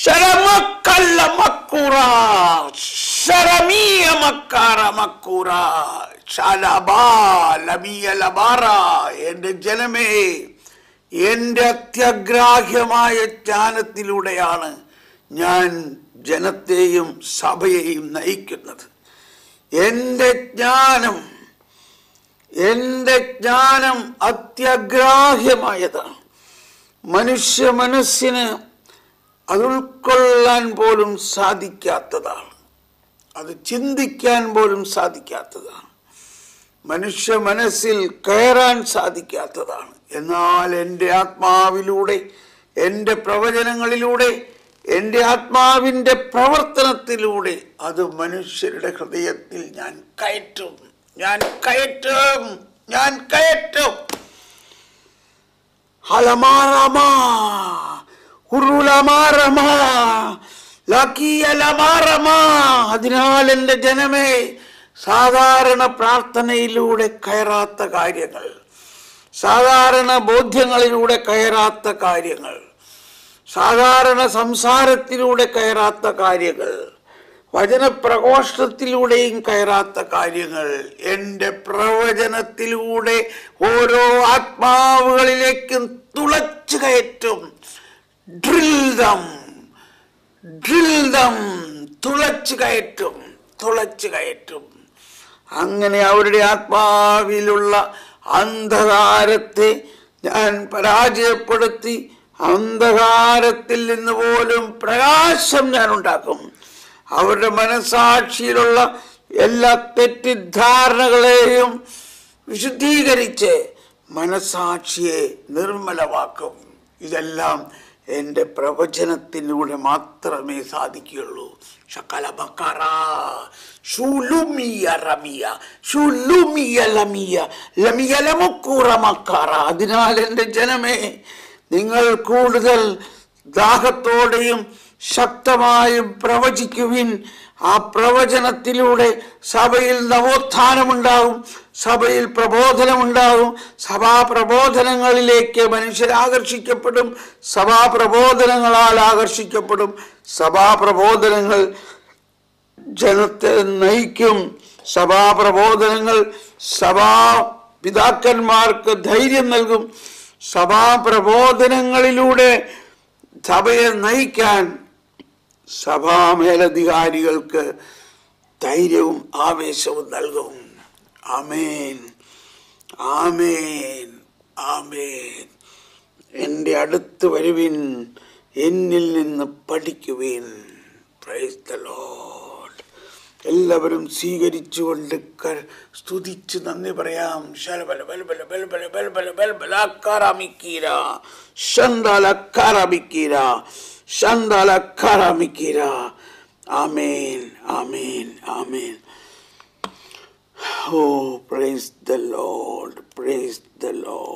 ശരമക്കല്ല മക്കൂറ ശരമീയ മക്കാര മക്കൂറ ശലബാ ലബിയ ലബാറ. എൻ്റെ ജനമേ, എൻ്റെ അത്യഗ്രാഹ്യമായ ജ്ഞാനത്തിലൂടെയാണ് ഞാൻ ജനത്തെയും സഭയെയും നയിക്കുന്നത്. എൻ്റെ ജ്ഞാനം അത്യഗ്രാഹ്യമായതാണ്. മനുഷ്യ മനസ്സിന് അത് ഉൾക്കൊള്ളാൻ പോലും സാധിക്കാത്തതാണ്. അത് ചിന്തിക്കാൻ പോലും സാധിക്കാത്തതാണ്. മനുഷ്യ മനസ്സിൽ കയറാൻ സാധിക്കാത്തതാണ്. എന്നാൽ എൻ്റെ ആത്മാവിലൂടെ, എൻ്റെ പ്രവചനങ്ങളിലൂടെ, എൻ്റെ ആത്മാവിൻ്റെ പ്രവർത്തനത്തിലൂടെ അത് മനുഷ്യരുടെ ഹൃദയത്തിൽ ഞാൻ കയറ്റും. അതിനാൽ എൻ്റെ ജനമേ, സാധാരണ പ്രാർത്ഥനയിലൂടെ കയറാത്ത കാര്യങ്ങൾ, സാധാരണ ബോധ്യങ്ങളിലൂടെ കയറാത്ത കാര്യങ്ങൾ, സാധാരണ സംസാരത്തിലൂടെ കയറാത്ത കാര്യങ്ങൾ, വചനപ്രഘോഷത്തിലൂടെയും കയറാത്ത കാര്യങ്ങൾ എൻ്റെ പ്രവചനത്തിലൂടെ ഓരോ ആത്മാവുകളിലേക്കും തുളച്ചു കയറ്റും. തുളച്ചു കയറ്റും. അങ്ങനെ അവരുടെ ആത്മാവിലുള്ള അന്ധകാരത്തെ ഞാൻ പരാജയപ്പെടുത്തി അന്ധകാരത്തിൽ നിന്ന് പോലും പ്രകാശം ഞാൻ ഉണ്ടാക്കും. അവരുടെ മനസാക്ഷിയിലുള്ള എല്ലാ തെറ്റിദ്ധാരണകളെയും വിശുദ്ധീകരിച്ച് മനസാക്ഷിയെ നിർമ്മലമാക്കും. ഇതെല്ലാം എൻ്റെ പ്രവചനത്തിലൂടെ മാത്രമേ സാധിക്കുകയുള്ളൂ. അതിനാൽ എൻ്റെ ജനമേ, നിങ്ങൾ കൂടുതൽ ദാഹത്തോടെയും ശക്തമായും പ്രവചിക്കുവിൻ. ആ പ്രവചനത്തിലൂടെ സഭയിൽ നവോത്ഥാനമുണ്ടാകും, സഭയിൽ പ്രബോധനമുണ്ടാകും. സഭാപ്രബോധനങ്ങളിലേക്ക് മനുഷ്യരാകർഷിക്കപ്പെടും, സഭാപ്രബോധനങ്ങളാൽ ആകർഷിക്കപ്പെടും. സഭാപ്രബോധനങ്ങൾ ജനത്തെ നയിക്കും. സഭാപ്രബോധനങ്ങൾ സഭാപിതാക്കന്മാർക്ക് ധൈര്യം നൽകും. സഭാപ്രബോധനങ്ങളിലൂടെ സഭയെ നയിക്കാൻ സഭാമേലധികാരികൾക്ക് ധൈര്യവും ആവേശവും നൽകും. ആമേൻ, ആമേൻ, ആമേൻ. എൻ്റെ അടുത്ത് വരുവിൻ, എന്നിൽ നിന്ന് പഠിക്കുവിൻ. Praise the Lord. എല്ലാവരും സ്വീകരിച്ചുകൊണ്ട് സ്തുതിച്ച് നന്ദി പറയാം. ആമേൻ, ആമേൻ, ആമേൻ. Oh, praise the Lord, praise the Lord.